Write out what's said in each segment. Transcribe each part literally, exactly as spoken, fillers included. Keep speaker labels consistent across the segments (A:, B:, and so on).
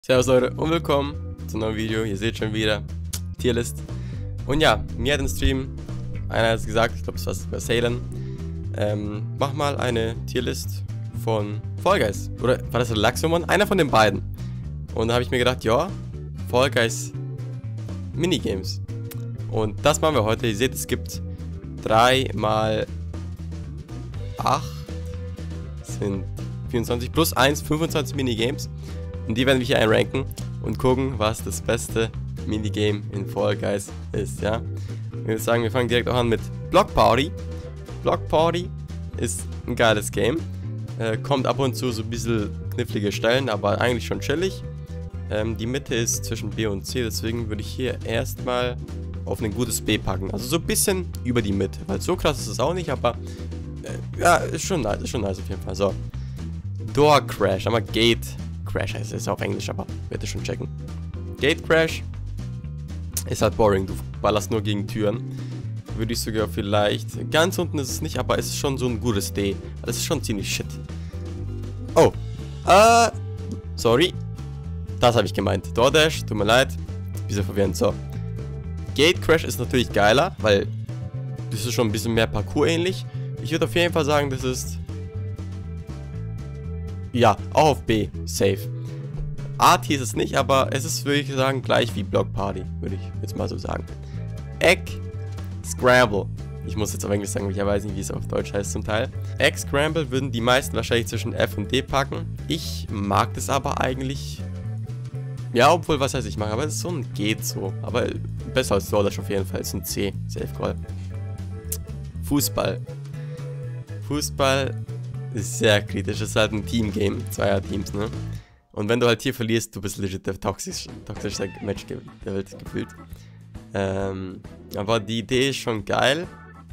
A: Servus Leute und willkommen zu einem neuen Video. Ihr seht schon wieder Tierlist. Und ja, mir hat im Stream einer hat gesagt, ich glaube es war über Salem, ähm, mach mal eine Tierlist von Fall Guys. Oder war das Relaxumon? Einer von den beiden. Und da habe ich mir gedacht, ja, Fall Guys Minigames. Und das machen wir heute. Ihr seht, es gibt drei mal acht sind vierundzwanzig plus eins, fünfundzwanzig Minigames. Und die werden wir hier einranken und gucken, was das beste Minigame in Fall Guys ist, ja. Ich würde sagen, wir fangen direkt auch an mit Block Party. Block Party ist ein geiles Game. Äh, kommt ab und zu so ein bisschen knifflige Stellen, aber eigentlich schon chillig. Ähm, die Mitte ist zwischen B und C, deswegen würde ich hier erstmal auf ein gutes B packen. Also so ein bisschen über die Mitte, weil so krass ist es auch nicht, aber äh, ja, ist schon nice, ist schon nice auf jeden Fall. So. Door Crash, aber Gate Crash heißt es auf Englisch, aber bitte schon checken. Gate Crash ist halt boring, du ballerst nur gegen Türen. Würde ich sogar vielleicht, ganz unten ist es nicht, aber es ist schon so ein gutes D. Das ist schon ziemlich shit. Oh, äh, sorry. Das habe ich gemeint. DoorDash, tut mir leid. Bisschen verwirrend, so. Gate Crash ist natürlich geiler, weil das ist schon ein bisschen mehr Parkour ähnlich. Ich würde auf jeden Fall sagen, das ist... Ja, auch auf B. Safe. A-Tier ist es nicht, aber es ist, würde ich sagen, gleich wie Block Party. Würde ich jetzt mal so sagen. Egg Scramble. Ich muss jetzt auf Englisch sagen, weil ich ja weiß nicht, wie es auf Deutsch heißt zum Teil. Egg Scramble würden die meisten wahrscheinlich zwischen F und D packen. Ich mag das aber eigentlich... Ja, obwohl, was heißt ich mag, aber es ist so ein Geht so. Aber besser als DoorDash auf jeden Fall. Es ist ein C. Safe Call. Fußball. Fußball... ist sehr kritisch, es ist halt ein Team-Game, Zweier-Teams, ne? Und wenn du halt hier verlierst, du bist legit der toxisch, toxischste Match der Welt gefühlt. Ähm, aber die Idee ist schon geil.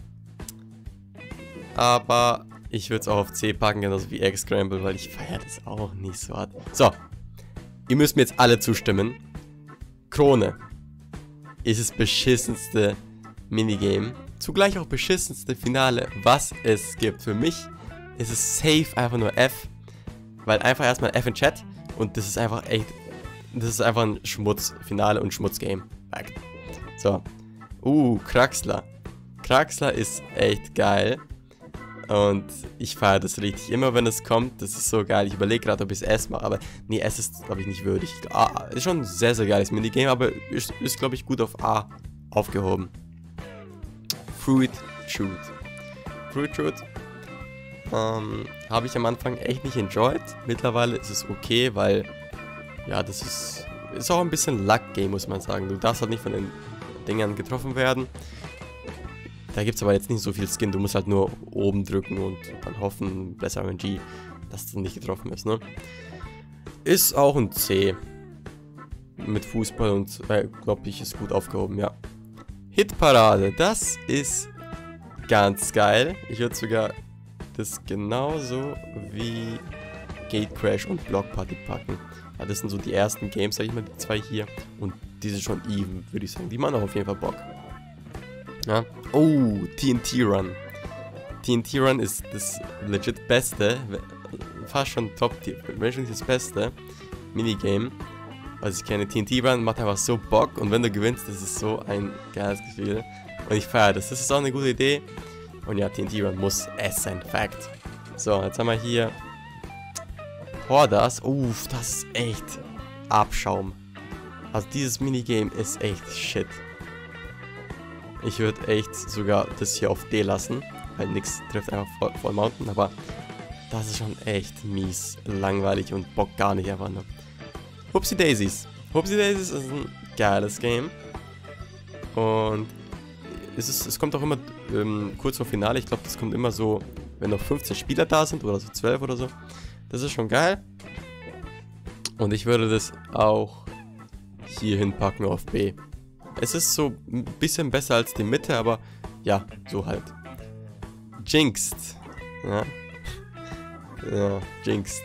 A: Aber ich würde es auch auf C packen, genauso wie Egg Scramble, weil ich feiere das auch nicht so hart. So, ihr müsst mir jetzt alle zustimmen. Krone ist das beschissenste Minigame. Zugleich auch beschissenste Finale, was es gibt. Für mich ist es safe einfach nur F, weil einfach erstmal F in Chat und das ist einfach echt, das ist einfach ein Schmutzfinale und Schmutzgame. So, uh, Kraxler. Kraxler ist echt geil und ich feiere das richtig. Immer wenn es kommt, das ist so geil. Ich überlege gerade, ob ich es S mache, aber nee, S ist, glaube ich, nicht würdig. Ah, ist schon ein sehr, sehr geiles Minigame, aber ist, ist glaube ich, gut auf A aufgehoben. Fruit Shoot. Fruit Shoot. Ähm, habe ich am Anfang echt nicht enjoyed. Mittlerweile ist es okay, weil, ja, das ist, ist auch ein bisschen Luck-Game, muss man sagen. Du darfst halt nicht von den Dingern getroffen werden. Da gibt es aber jetzt nicht so viel Skin. Du musst halt nur oben drücken und dann hoffen, besser R N G, dass du nicht getroffen bist, ne? Ist auch ein C. Mit Fußball und, äh, glaube ich, ist gut aufgehoben, ja. Hitparade, das ist ganz geil. Ich würde sogar... das genauso wie Gate Crash und Block Party packen. Ja, das sind so die ersten Games, sag ich mal, die zwei hier. Und die sind schon even, würde ich sagen. Die machen auch auf jeden Fall Bock. Ja. Oh, T N T Run. T N T Run ist das legit beste, fast schon Top-Tier, wenn schon nicht das beste Minigame. Also ich kenne T N T Run, macht einfach so Bock. Und wenn du gewinnst, das ist so ein geiles Gefühl. Und ich feiere das. Das ist auch eine gute Idee. Und ja, T N T Run muss S sein, Fact. So, jetzt haben wir hier Hoarders. Uff, das ist echt Abschaum. Also dieses Minigame ist echt shit. Ich würde echt sogar das hier auf D lassen, weil nix trifft einfach voll, voll Mountain, aber das ist schon echt mies, langweilig und Bock gar nicht einfach nur. Hupsi Daisies. Hupsi Daisies ist ein geiles Game. Und Es, ist, es kommt auch immer ähm, kurz vor Finale. Ich glaube, das kommt immer so, wenn noch fünfzehn Spieler da sind oder so zwölf oder so. Das ist schon geil. Und ich würde das auch hier hinpacken auf B. Es ist so ein bisschen besser als die Mitte, aber ja, so halt. Jinxed. Ja. Ja, Jinxed.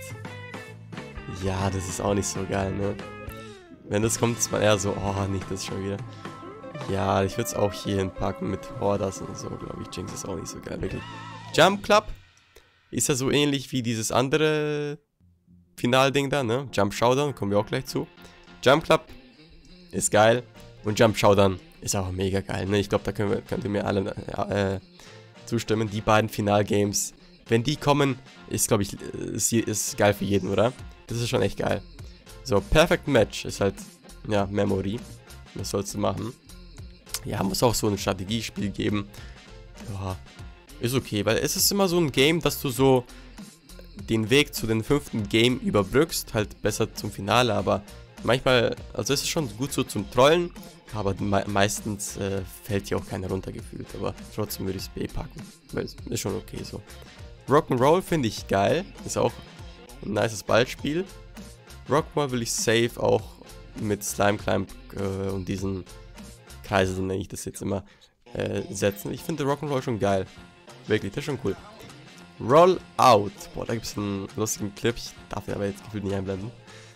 A: Ja, das ist auch nicht so geil, ne? Wenn das kommt, ist man eher so, oh, nicht das schon wieder. Ja, ich würde es auch hier hinpacken mit Hoarders und so, glaube ich. Jinx ist auch nicht so geil, wirklich. Jump Club ist ja so ähnlich wie dieses andere Finalding da, ne? Jump Showdown, kommen wir auch gleich zu. Jump Club ist geil. Und Jump Showdown ist auch mega geil, ne? Ich glaube, da können wir, könnt ihr mir alle äh, zustimmen. Die beiden Finalgames, wenn die kommen, ist, glaube ich, ist, ist geil für jeden, oder? Das ist schon echt geil. So, Perfect Match ist halt, ja, Memory. Was sollst du machen? Ja, muss auch so ein Strategiespiel geben. Ja, ist okay, weil es ist immer so ein Game, dass du so den Weg zu den fünften Game überbrückst, halt besser zum Finale, aber manchmal, also es ist schon gut so zum Trollen, aber me meistens äh, fällt hier auch keiner runtergefühlt, aber trotzdem würde ich es B packen, weil es ist schon okay so. Rock'n'Roll finde ich geil, ist auch ein nices Ballspiel. Rock'n'Roll will ich safe auch mit Slime Climb äh, und diesen Kreise, nenne ich das jetzt immer, äh, setzen. Ich finde Rock'n'Roll schon geil. Wirklich, das ist schon cool. Roll Out. Boah, da gibt es einen lustigen Clip. Ich darf den aber jetzt gefühlt nicht einblenden.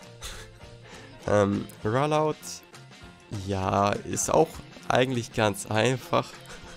A: ähm, Rollout. Ja, ist auch eigentlich ganz einfach.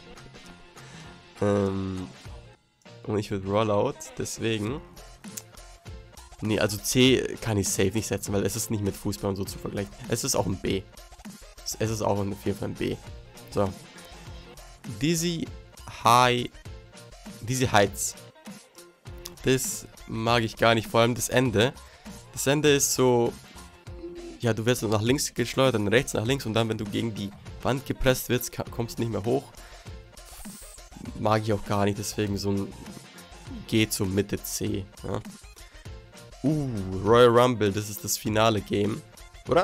A: ähm, und ich würde Rollout, deswegen. Nee, also C kann ich safe nicht setzen, weil es ist nicht mit Fußball und so zu vergleichen. Es ist auch ein B. Es ist auch auf jeden Fall ein B. So. Dizzy High. Dizzy Heights. Das mag ich gar nicht, vor allem das Ende. Das Ende ist so, ja, du wirst nach links geschleudert, dann rechts nach links und dann, wenn du gegen die Wand gepresst wirst, kommst du nicht mehr hoch. Mag ich auch gar nicht, deswegen so ein G zur Mitte C. Ja. Uh, Royal Rumble, das ist das finale Game, oder?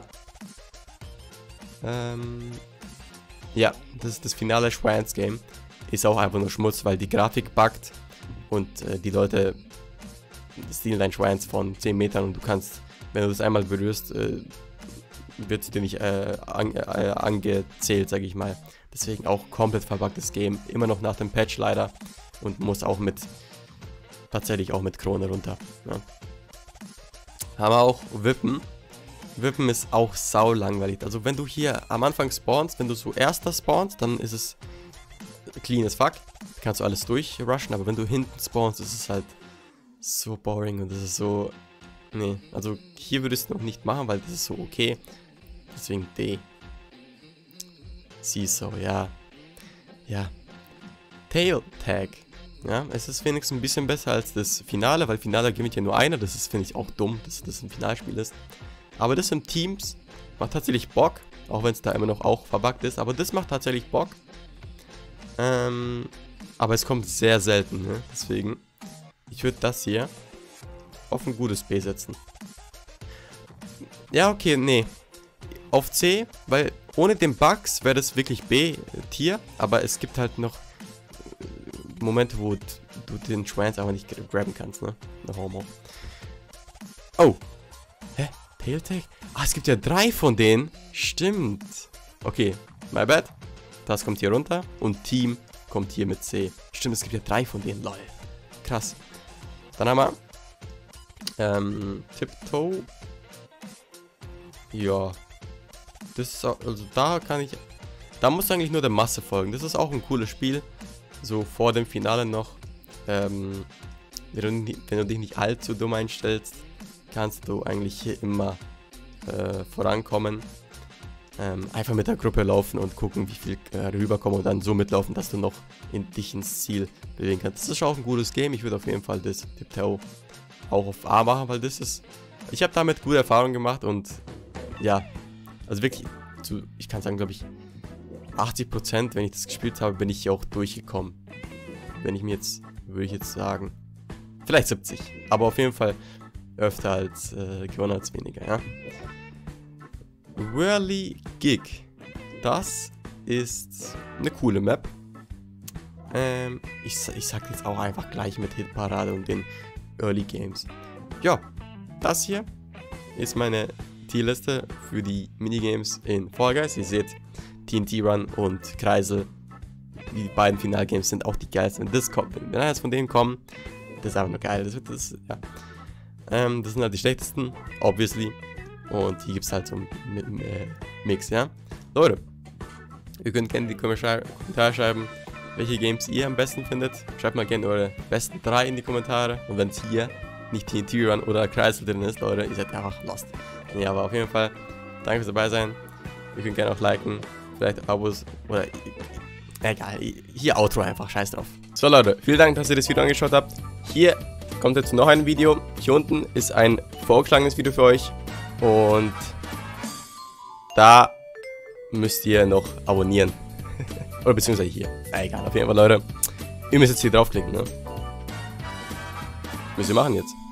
A: Ähm, ja, das ist das finale Schweins Game. Ist auch einfach nur Schmutz, weil die Grafik buggt und äh, die Leute stehlen dein Schweins von zehn Metern und du kannst, wenn du das einmal berührst, äh, wird es dir nicht äh, an, äh, angezählt, sage ich mal. Deswegen auch komplett verbuggtes Game, immer noch nach dem Patch leider und muss auch mit, tatsächlich auch mit Krone runter. Ja. Haben wir auch Wippen. Wippen ist auch sau langweilig. Also wenn du hier am Anfang spawnst, wenn du so erster spawnst, dann ist es clean as fuck. Kannst du alles durchrushen, aber wenn du hinten spawnst, ist es halt so boring und das ist so... Nee, also hier würde ich es noch nicht machen, weil das ist so okay. Deswegen D. Seesaw, ja. Ja. Tail Tag. Ja, es ist wenigstens ein bisschen besser als das Finale, weil Finale gewinnt ja nur einer. Das ist, finde ich, auch dumm, dass das ein Finalspiel ist. Aber das sind Teams, macht tatsächlich Bock, auch wenn es da immer noch auch verbuggt ist. Aber das macht tatsächlich Bock. Ähm, aber es kommt sehr selten, ne? Deswegen, ich würde das hier auf ein gutes B setzen. Ja, okay, nee. Auf C, weil ohne den Bugs wäre das wirklich B-Tier. Aber es gibt halt noch Momente, wo du den Schwanz aber nicht grabben kannst, ne? No homo. Oh. Hä? Tailtag? Ah, es gibt ja drei von denen. Stimmt. Okay, my bad. Das kommt hier runter. Und Team kommt hier mit C. Stimmt, es gibt ja drei von denen. Lol. Krass. Dann haben wir ähm, Tiptoe. Ja. Das ist auch, also da kann ich... Da muss eigentlich nur der Masse folgen. Das ist auch ein cooles Spiel. So vor dem Finale noch. Ähm, wenn, du, wenn du dich nicht allzu dumm einstellst, kannst du eigentlich hier immer äh, vorankommen. Ähm, einfach mit der Gruppe laufen und gucken, wie viel äh, rüberkommen und dann so mitlaufen, dass du noch in, dich ins Ziel bewegen kannst. Das ist auch ein gutes Game. Ich würde auf jeden Fall das Tiptoe auch auf A machen, weil das ist... Ich habe damit gute Erfahrungen gemacht und ja, also wirklich, zu, ich kann sagen, glaube ich, achtzig Prozent, wenn ich das gespielt habe, bin ich hier auch durchgekommen. Wenn ich mir jetzt, würde ich jetzt sagen, vielleicht siebzig. Aber auf jeden Fall öfter als äh, gewonnen als weniger, ja. Whirly Gig. Das ist eine coole Map. Ähm, ich, ich sag jetzt auch einfach gleich mit Hitparade und den Early Games. Ja, das hier ist meine Tierliste für die Minigames in Fall Guys. Ihr seht, T N T Run und Kreisel, die beiden Finalgames sind auch die geilsten. Wenn das kommt, wenn eines von denen kommen, das ist einfach nur geil. Das wird das, ja. Ähm, das sind halt die schlechtesten, obviously. Und hier gibt es halt so einen äh, Mix, ja. Leute, ihr könnt gerne in die Kommentare schreiben, welche Games ihr am besten findet. Schreibt mal gerne eure besten drei in die Kommentare. Und wenn es hier nicht T N T Run oder Kreisel drin ist, Leute, ihr seid einfach lost. Ja, aber auf jeden Fall, danke fürs dabei sein. Ihr könnt gerne auch liken, vielleicht Abos oder egal, hier Outro einfach, scheiß drauf. So Leute, vielen Dank, dass ihr das Video angeschaut habt. Hier kommt jetzt noch ein Video. Hier unten ist ein vorgeschlagenes Video für euch und da müsst ihr noch abonnieren. Oder beziehungsweise hier. Ah, egal, auf jeden Fall, Leute. Ihr müsst jetzt hier draufklicken, ne? Müsst ihr machen jetzt.